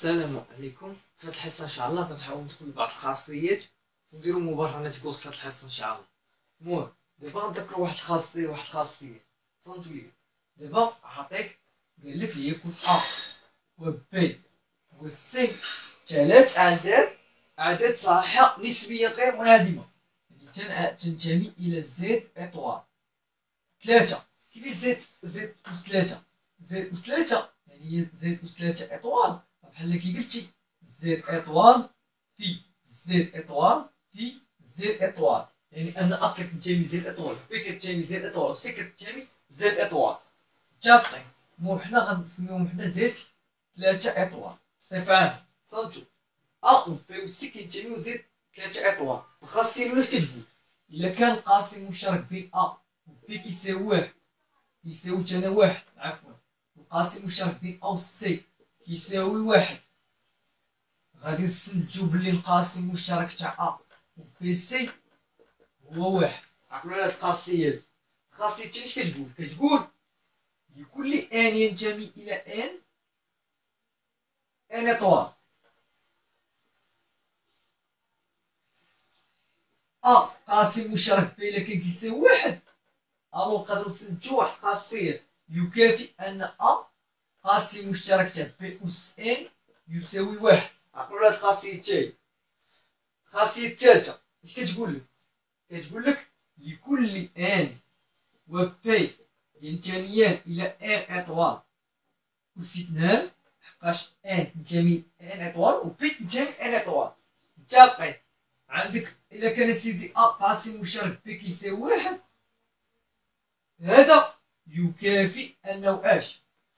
السلام عليكم. في هذه الحصه ان شاء الله غنحاول ندخل لبعض الخاصيات ونديروا مبرهنات كوس في هذه الحصه ان شاء الله. المهم دابا غنذكروا واحد الخاصيه صنتوا لي. دابا عطيك قال لك ليكن ا و بي و سي ثلاث اعداد صحيحه نسبيا غير منهدمه، يعني تنتمي الى زد اطوار ثلاثه. كيفاش زد اس ثلاثه؟ زد اس ثلاثه يعني زد اس ثلاثه اطوال بحال كي قلتي زد اطوال في زد اطوال في زد اطوال، يعني ان ا كتنتمي لزد اطوال، بي كتنتمي لزد اطوال، سي كتنتمي لزد اطوال. متفقين؟ المهم حنا غنسميوهم حنا زد ثلاثه اطوال بصفه عامه. صنتو ا و بي و سي كينتميو لزد ثلاثه اطوال. الخاصيه الاولى كتقول الا كان القاسم المشترك بين ا و بي كيساوي واحد، كيساوي تانا واحد، عفوا القاسم المشترك بين ا و سي كيساوي واحد، غادي نستنتجو بلي القاسم المشترك تاع ا و بي سي هو واحد. عقلوا على هاد الخاصيه هادي. الخاصيه الثانيه اش كتقول لكل ان ينتمي الى ان اطوال ا قاسم مشترك بي الا كان كيساوي واحد، الو نقدروا نستنتجو واحد الخاصيه يكافئ ان ا قاسم مشترك تاع بي اس ان يساوي واحد. عقلوا على هاد الخاصيه الثانيه. الخاصيه الثالثه اش كتقول لك؟ كتقول لك لكل ان و بي ينتميان الى ان اطوال أس اثنان، حقاش ان تنتمي ان اطوال و بي تنتمي ان اطوال. متفقين؟ عندك الا كان سيدي ا قاسم مشترك بي كيساوي واحد، هذا يكافئ انه اش؟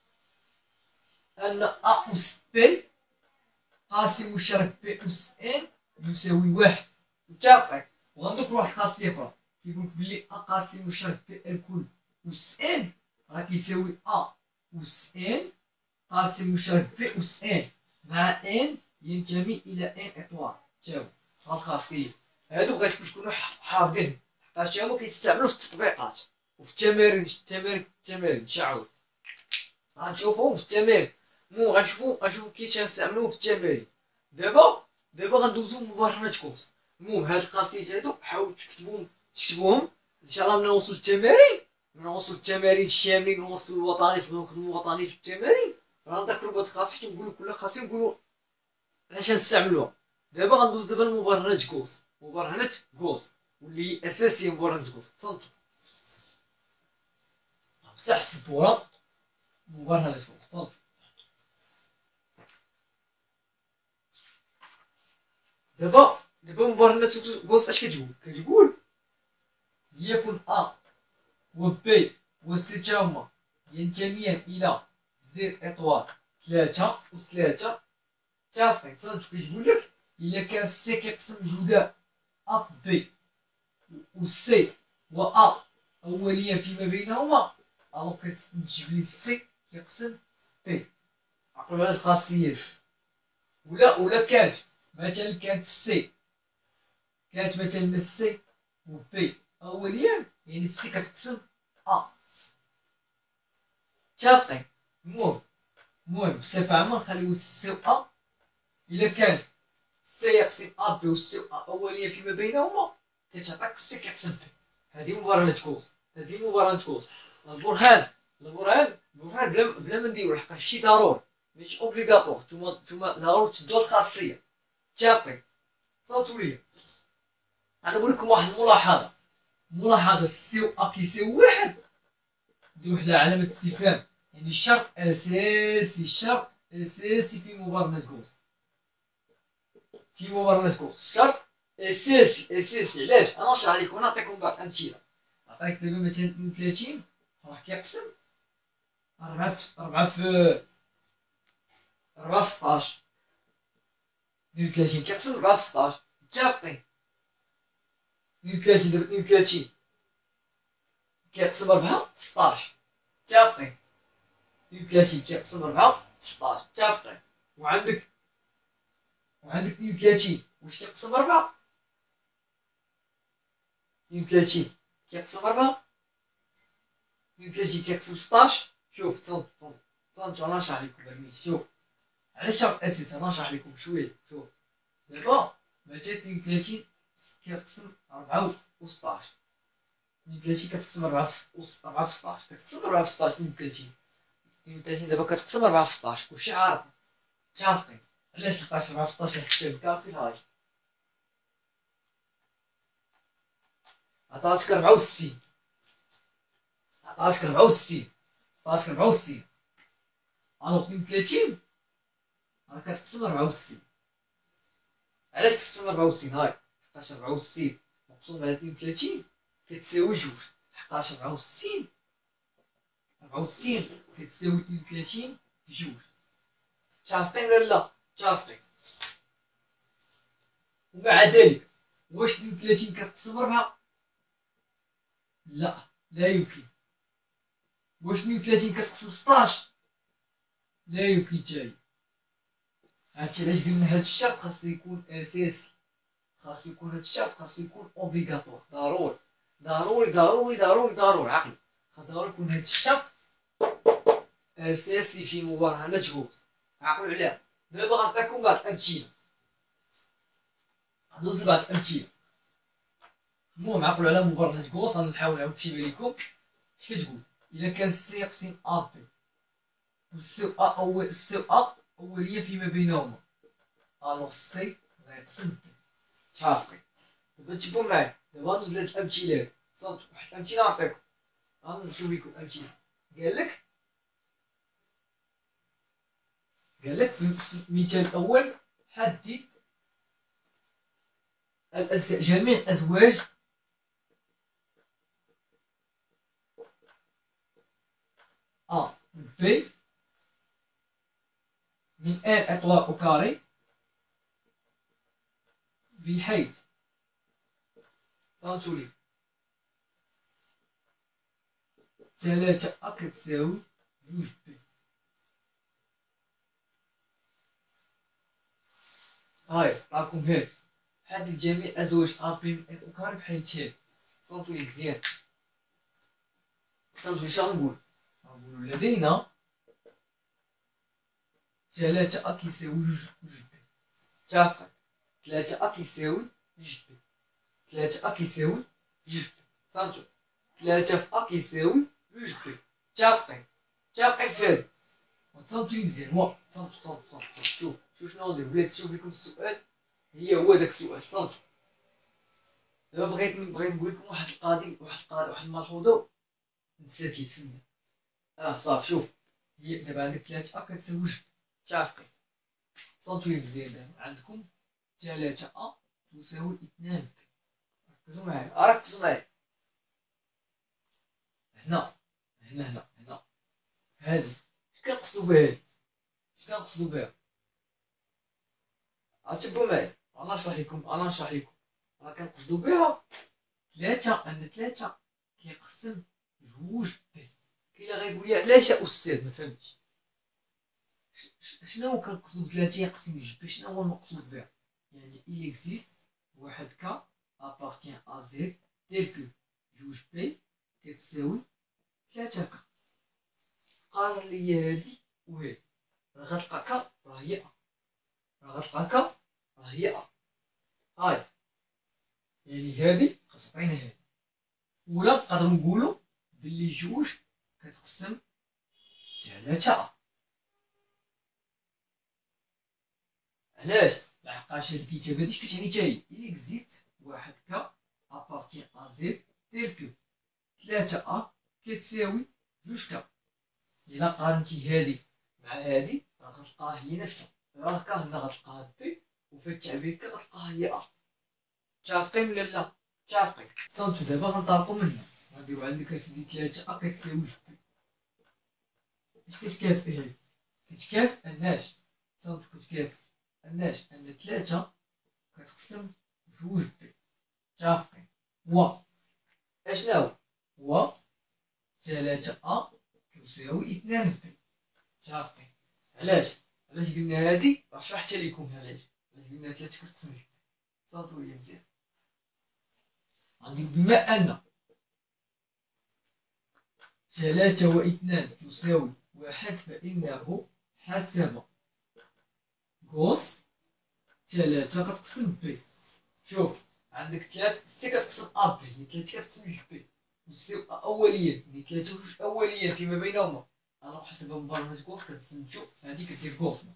ان ا اس بي قاسم مشترك بي اس ان يساوي واحد. متفقين؟ وغنذكر واحد الخاصيه اخرى كيقول بلي ا قاسم مشترك بي الكل اس ان راه كيساوي ا اس ان قاسم مشترك بي اس ان مع ان ينتمي الى ان اطوال. شوف هاد الخاصيه هادو بغيتكم تكونوا حافظين، حيت هما كيتستعملوا في التطبيقات وفي التمارين شعور غنشوفوهم في التمارين. غنشوفو كيفاش غنستعملوهم في التمارين. دابا غندوزو مبرهنات كورس. المهم هاد الخاصيات هادو حاولوا تكتبوهم ان شاء الله. من نوصل التمارين الشاملين، ونوصل الوطنيات، ونخدموا الوطنيات في التمارين، غنذكروا بهاد الخاصيات ونقولوا كل خاصيه نقولوا علاش غنستعملوها. دابا غندوز المبرهنات كوس واللي هي اساسيه مبرهنات كوس. تصنتو بصح السبوره مبرهنات كوس. تصنتو دابا مبرهنات كوس اش كتقول ليكن ا و بي و سي تاهما ينتميان الى زد اطوال ثلاثة أس ثلاثة. متفقين؟ تصنتو كتقول لك الا كان سي كيقسم جداء ا في بي و سي و ا اوليا فيما بينهما، الوغ كتستنتج بلي سي كيقسم بي. عقلوا هاد الخاصيه. ولا كانت مثلا سي مثلا سي و بي اوليا، يعني سي كتقسم ا. متفقين؟ المهم بصفه عامه نخليو سي و ا. الا كان سي يقسم ا بي و سي و ا اوليا فيما بينهما، كتعطيك سي كيقسم بي. هذه مبرهنات كوس. البرهان بلا ما نديرو، لحقاش ماشي ضروري، ماشي اوبليغاتوار. نتوما ضروري تشدو الخاصيه. متفقين؟ صوتوا ليا. غنقول لكم واحد الملاحظه سي و ا كيساوي واحد، دير واحد علامه استفهام، يعني شرط اساسي في مبرهنات كوس. شرط اساسي. علاش؟ انا نشرح لكم، نعطيكم بعض الامثله. نعطيك دابا مثلا 32 راه كيقسم 4 في 16. 32 كيقسم 4 في 16. متفقين؟ 32 دابا 32 كيقسم 4 في 16. متفقين؟ 32 كيقسم 4 في 16. متفقين؟ وعندك 32 واش كيقسم 4؟ 32 كيقسم 4، 32 كيقسم 16. شوف تصنتو انا نشرح لكم. شوف علاش شرط اساسي؟ انا نشرح لكم شويه. شوف دابا 232 كتقسم 4 و 16. 32 كتقسم 4 في 16 كتقسم 4 في 16 32. 32 دابا كتقسم 4 في 16 كلشي عارف متفقين. علاش لقاش 4 في 16 حسبتها كافي هاي عطاتك 64. عطاتك 64 عطاتك 64 الوغ 32 راه كتقسم 64. علاش كتقسم 64 هاي؟ حقاش 64 مقسوم على 32 كتساوي جوج. حقاش 64 كتساوي 32 في جوج. متفقين ولا لا؟ متفقين. ومع ذلك واش 32 كتقسم 4؟ لا لا يمكن. واش 32 كتقسم 16؟ لا يمكن تاهي. هادشي علاش قلنا هاد الشرط خاصو يكون اساسي. خاصو يكون هاد الشرط خاصو يكون اوبليغاتوار. ضروري ضروري ضروري ضروري ضروري عقل. خاص ضروري يكون هاد الشرط اساسي في مباراة مجهول. عقلوا عليها. دابا غنعطيكم بعض الامثله. ندوز لبعض الامثله. المهم عقلوا على مباراة كوس. غنحاول نعاود نكتبها لكم. اش كتقول؟ الا كان سي يقسم ا بي والسي اوليه فيما بينهما الوغ سي غيقسم بي. متفقين؟ دابا تجيبو معايا. دابا ندوز لهاد الامثله هادي. صافي واحد الامثله نعطيكم. غنشوف لكم امثله. قالك في المثال الاول حدد جميع الازواج ا بي من ان اطلاق كاري بحيث صانتولي 3 ا كتساوي 2 بي. هاي عطاكم هاد. حدد جميع الازواج ا بي من ان كاري بحيث هاد. صانتولي مزيان. صانتولي شنو نقول؟ نقولو لدينا 3 ا كيساوي 2 بي. متفقين؟ 3 ا كيساوي 2 بي. 3 ا كيساوي 2 بي. صانتو 3 في ا كيساوي 2 بي. متفقين؟ متفقين في هادي. وتصنتو مزيان. صنتو شوف شنو ندير. بلاتي شوف لكم السؤال هو داك السؤال. صنتو دابا بغيت نقول لكم واحد القضيه واحد الملحوظه نسيت لي تسنى. صافي شوف. هي دابا عندك 3 ا كتساوي 2 بي. متفقين؟ صنتو مزيان. دابا عندكم 3 ا تساوي 2 بي. ركزوا معايا. ركزوا معايا. هنا هادي اش كنقصدو بها؟ هادي اش كنقصدو بها؟ تبعوا معايا. انا نشرح لكم. راه كنقصدو بها 3 كيقسم 2 بي. كاين اللي غايقول لي علاش يا استاذ؟ ما فهمتش. شنو كنقصدو ب 3 يقسم 2 بي؟ شنو هو المقصود بها؟ يعني il existe واحد كا appartient à Z tel que 2 بي كتساوي 3 كا. قارن لي هادي وهادي. راه غتلقى كا راه هي ا. هاي يعني هادي كتعطينا هادي. ولا نقدروا نقولوا بلي 2 كتقسم 3 ا. علاش؟ لحقاش هاد الكتابه هادي كتعني حتى هي il existe واحد كا appartient à Z tel que 3 ا كتساوي 2 كا. الا قارنتي هادي مع هادي راه غتلقاها هي نفسها. راه كا هنا غتلقاها بي وفي التعبير كا غتلقاها هي ا. متفقين ولا لا؟ متفقين. صافي دابا غنطلقوا من هنا. غنديرو عندك اسيدي 3 ا كتساوي 2 بي. اش كتكافئ هادي؟ كتكافئ اناش. صافي كتكافئ اناش ان 3 كتقسم 2 بي. متفقين. و اشناهو هو 3 ا تساوي 2 بي. متفقين. علاش قلنا هادي؟ راه شرحت لكم علاش قلنا 3 كتقسم 2 بي. صافي هي مزيان. غندير بما ان 3 و 2 تساوي 1 فإنه حسب كوس 3 كتقسم بي. شوف عندك 3 سي كتقسم ا بي، هي 3 كتقسم جوج بي، والسي اوليا يعني 3 وجوج اوليا فيما بينهما. انا حسب مبرمج كوس كتسميتو هادي كدير كوس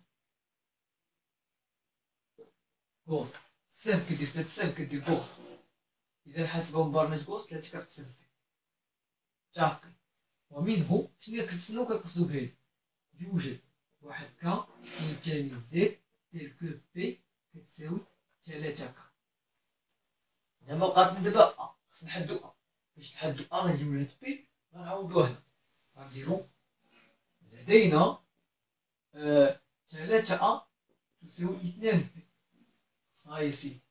كوس سام كدير 3 سام كدير كوس. اذا حسب مبرمج كوس 3 كتقسم بي تاقي. ومنه شنو كنقصدو بهادي؟ يوجد واحد كا كينتمي زد تيل كو بي كتساوي 3 كا. دابا بقات دابا ا خصنا نحدو ا. باش نحدو ا غنجيو لهاد بي غنعوضو هنا غنديرو لدينا 3 ا تساوي 2 بي. هاي سي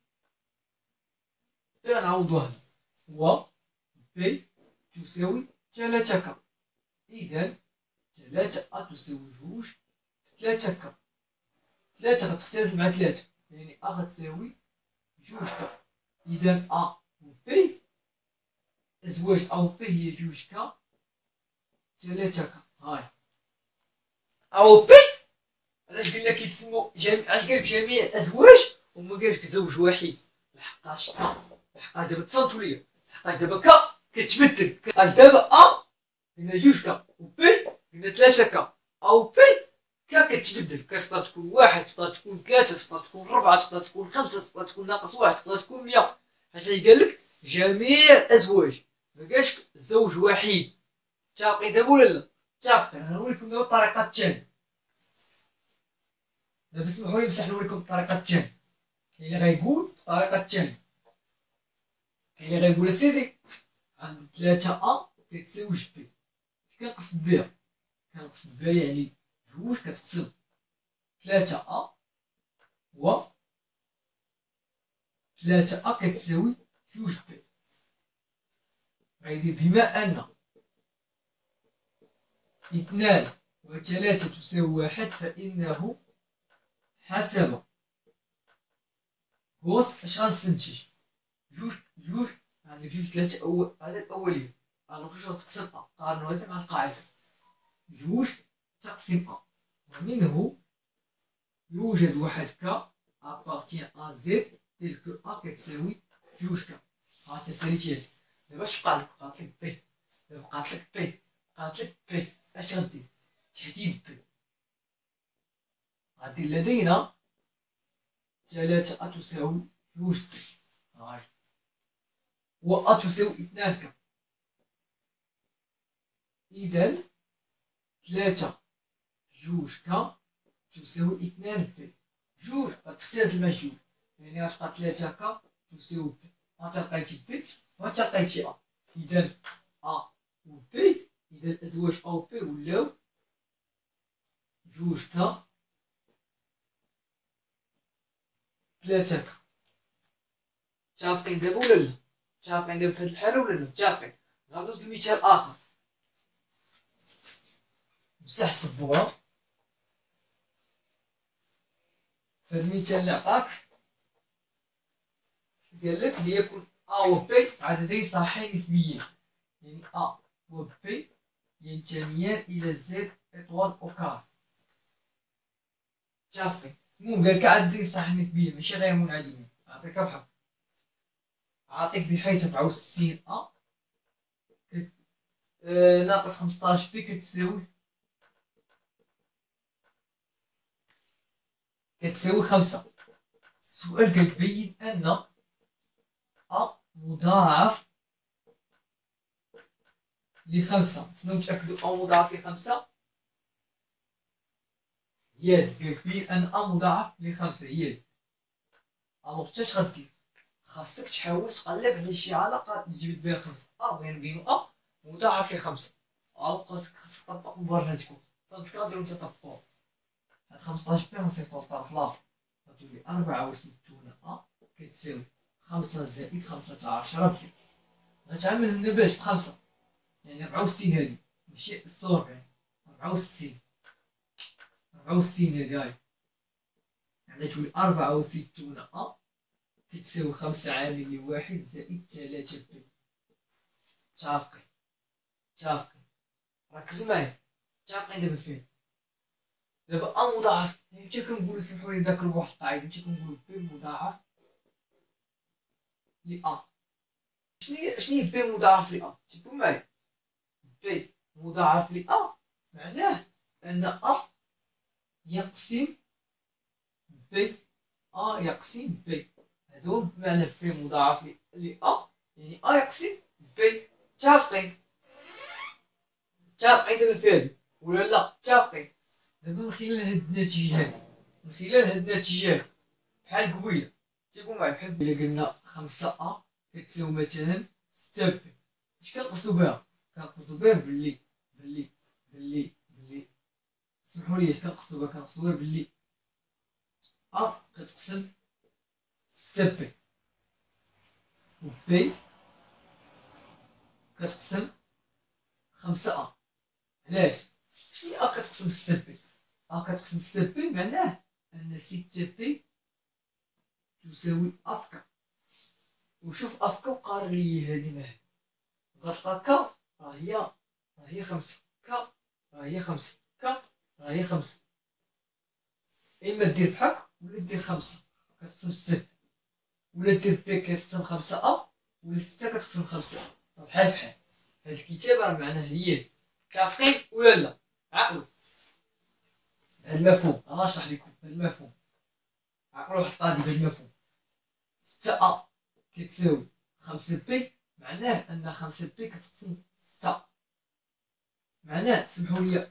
غنعوضو هنا و بي تساوي 3 كا. إذا 3 ا تساوي جوج 3 كا. 3 غتختلف مع 3 يعني ا غتساوي جوج كا. إذا ا و بي أزواج ا و بي هي جوج كا 3 كا. هاي ا و بي علاش قلنا كيتسموا علاش قالك جميع الأزواج وما قالك زوج واحد؟ لحقاش دابا تصنتو ليا لحقاش دابا كا كتبدل. لحقاش دابا ا قلنا جوج كا و بي قلنا 3 كا. ا و بي كا كتبدل، كتقدر تكون واحد، تقدر تكون 3، تقدر تكون 4، تقدر تكون 5، تقدر تكون ناقص واحد، تقدر تكون 100. حيت قالك جميع الأزواج ما قالش زوج واحد. متفقين دابا ولا لا؟ متفقين. غنوريكم دابا الطريقة الثانية. دابا اسمحوا لي بصح نوريكم الطريقة الثانية. كاين اللي غيقول الطريقة الثانية، كاين اللي غيقول اسيدي عندي 3 ا كتساوي جوج بي. اش كنقصد بها؟ كنقصد بها يعني جوج كتقسم 3 ا و 3 ا كتساوي جوج بي. غيدير بما ان 2 و 3 تساوي 1 فإنه حسب كوس اش غنستنتج؟ جوج عندك جوج 3 هذا الأولية. أنا جوج غتقسم ا قارنو هذا مع القاعدة جوج تقسيم ا. ومنه يوجد واحد كا ابارتيان ا زد تيل كو ا كتساوي جوج كا. ها انت ساليتي هادي. دابا اش بقالك؟ بقاتلك بي. دابا بقاتلك بي اش غدير؟ تحديد بي. غدير لدينا 3 ا تساوي جوج بي. هاي و ا تساوي 2 كا. إذا 3 جوج كا تساوي 2 بي. جوج غتختلف مع جوج يعني غتبقى 3 كا تساوي بي. هانت لقيتي بي وهانت لقيتي ا. إذا ا و بي، إذا الأزواج ا و بي ولاو جوج كا 3 كا. متفقين دابا ولا لا؟ متفقين دابا في هاد الحالة ولا لا؟ متفقين. غندوز لمثال آخر. مسح السبورة. في هاد المثال اللي عطاك قالك ليكن ا و بي عددين صحيحين نسبيين، يعني ا و بي ينتميان إلى زد إطوال أو كار. متفقين. المهم قالك عددين صحيحين نسبيين ماشي غير منعدمين. عطيك بحال عاطيك بحيث تعوز سين ا ناقص 15 بي كتساوي 5. السؤال قالك بين أن ا مضاعف ل5. شنو نتأكدو ا مضاعف ل5؟ ياك قالك بين أن ا مضاعف ل5 ياك. الوغ تا اش غدير؟ خاصك تحاول تقلب على شي علاقة تجبد بها 5 ا بين ا مضاعف ل5. الوغ خاصك تطبق مبرهنات كون صافي كنقدرو نطبقوها. هاد 15 بي غنصيفطو للطرف الآخر غتولي 64 ا كتساوي 5 زائد 15 بي. غتعامل هنا باش ب5 يعني 64 هادي ماشي 46. 64 هادي هاي يعني تولي 64 ا كتساوي 5 عامل لواحد زائد 3 بي. متفقين. ركزو معايا. متفقين دابا فين؟ دابا ا مضاعف متى كنقولو سمحوا لي نذكر بواحد القاعده، متى كنقولو بي مضاعف ل ا. شنو هي بي مضاعف ل ا؟ تبقوا معايا. بي مضاعف ل ا معناه ان ا يقسم بي، ا يقسم بي. هادو بمعنى بي مضاعف ل ا يعني ا يقسم بي. متفقين؟ متفقين دابا في هادي ولا لا؟ متفقين. دابا من خلال هاد النتيجه هادي، من خلال هاد النتيجه هادي بحال قبيله، تيقول معايا بحال الا قلنا 5 ا كتساوي مثلا 6 بي. اش كنقصدو بها؟ كنقصدو بها بلي سمحوا لي، اش كنقصدو بها؟ كنقصدو بها بلي ا كتقسم 6 بي و بي كتقسم 5 ا. علاش؟ شنو ا كتقسم 6 بي؟ ا كتقسم 6 بي معناه ان 6 بي تساوي افكا. وشوف افكا وقارن لي هادي مع هادي، غتلقى كا راه هي 5، كا راه هي 5، كا راه هي 5. اما دير بحال ولا دير 5 كتقسم 6 ولا دير بي كتقسم 5 ا ولا 6 كتقسم 5. بحال هاد الكتابه راه معناها هي. متفقين ولا لا؟ عقلوا هاد المفهوم، انا نشرح لكم هاد المفهوم. عقلوا واحد القضيه بهاد المفهوم. 6 ا كتساوي 5 بي معناه ان 5 بي كتقسم 6. معناه سمحوا لي،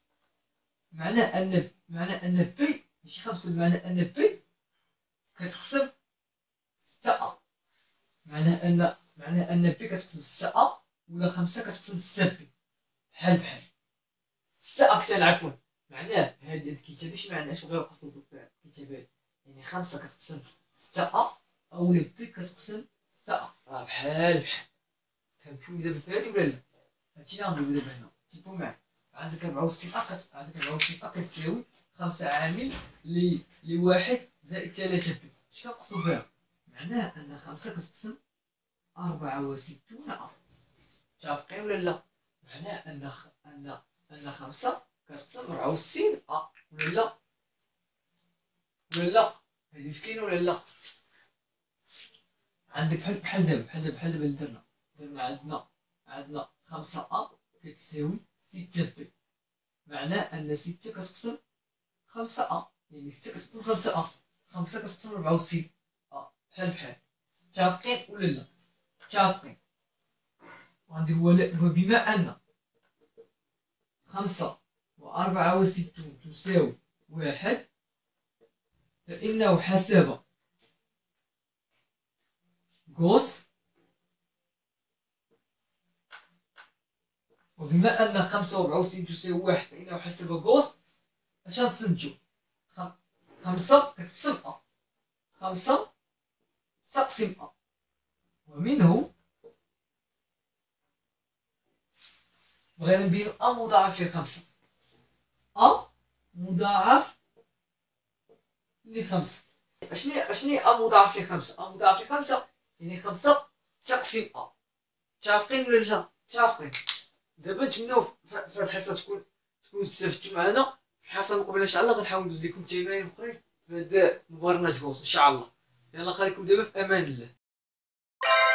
معناه ان بي ماشي 5، بمعنى ان بي كتقسم 6 ا. معناه ان بي كتقسم 6 ا ولا 5 كتقسم 6 بي. بحال 6 ا كتر عفوا. معناه هاد الكتابه اش معناها؟ اش بغاو يقصدوا بالكتابه؟ يعني 5 كتقسم 6 ا اولا بي كتقسم 6 ا. راه بحال فهمتوني دابا في هادي ولا لا؟ هادشي اللي غندويو دابا هنا. تبقوا معايا. عندك 64 ا عندك 64 ا كتساوي 5 عامل لواحد زائد 3 بي. اش كنقصدو بها؟ معناه ان 5 كتقسم 64 ا. متفقين ولا لا؟ معناه ان 5 كتقسم 64 ا ولا لا؟ هادي واش كاينه ولا لا؟ عندك بحال دابا اللي درنا عندنا 5 ا كتساوي 6 بي. معناه ان 6 كتقسم 5 ا يعني 6 كتقسم 5 ا، 5 كتقسم 64 ا. بحال متفقين ولا لا؟ متفقين. وغادي هو بما ان 5 و64 تساوي 1 فإنه حسب غوس. وبما أن 5 و64 تساوي 1 فإنه حسب غوس. اش غنستنتجو؟ 5 كتقسم ا، 5 تقسم ا، ومنه بغينا نبينو ا مضاعف ل5. ا مضاعف ل5. اشني ا مضاعف ل5؟ ا مضاعف ل5 يعني 5 تقسيم ا. متفقين ولا لا؟ متفقين. دابا نتمناو في هاد الحصه تكونوا استفدتوا معنا. في الحصه المقبله ان شاء الله غنحاول ندوز لكم تمارين اخرين في هاد مبرمج غوص ان شاء الله. يلا خليكم دابا في امان الله.